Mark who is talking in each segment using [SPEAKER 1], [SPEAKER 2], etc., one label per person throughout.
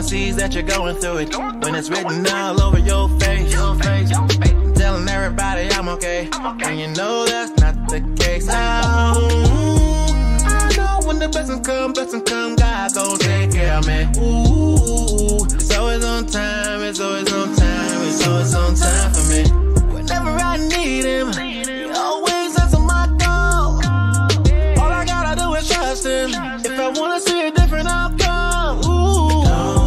[SPEAKER 1] sees that you're going through it. When it's written all over your face. I'm telling everybody I'm okay. And you know that's not the case. Oh, I know when the blessings come, God gon' take care of me. Ooh, it's always on time, it's always on time, it's always on time for me. Whenever I need him, he always answer my call. All I gotta do is trust him. If I wanna see a different outcome, ooh.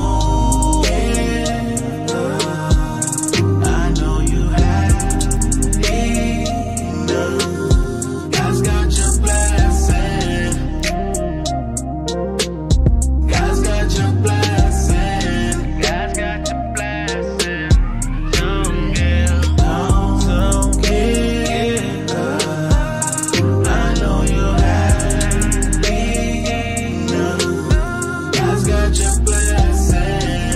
[SPEAKER 1] I know you have enough. God's got your blessing. God's got your blessing. God's got your blessing. Don't give up. I know you have enough. God's got your blessing.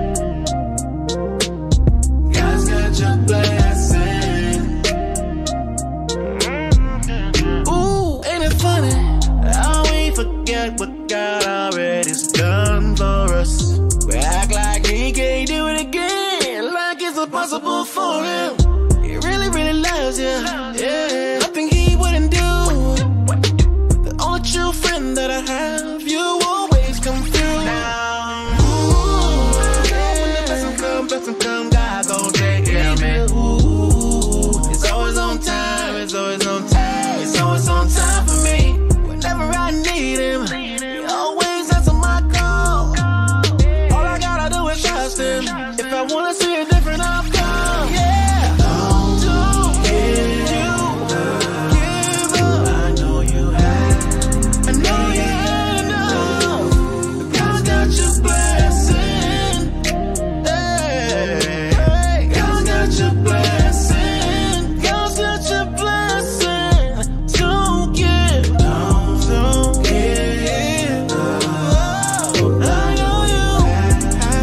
[SPEAKER 1] God's got your blessing. Ooh, ain't it funny how we forget what God already's done for us? We act like he can't do it again, like it's impossible for him. He really, really loves you, yeah. Nothing he wouldn't do. The only true friend that I have, you always come through. Now, ooh, when the blessings come, God gon' take care of me. Ooh, it's always on time, it's always on time, it's always on time for me. Whenever I need him, he always answer my call. All I gotta do is trust him. If I wanna see a different outcome, yeah. Don't give up. I know you have. I know you had enough. God's got your blessing. Hey, God's got your blessing. God's got your blessing. Don't give up. I know you have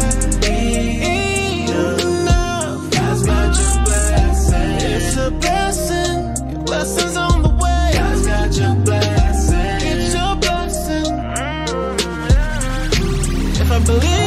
[SPEAKER 1] enough. God's got your blessing. It's a blessing. Your blessing's on the way. God's got your blessing. It's your blessing. If I believe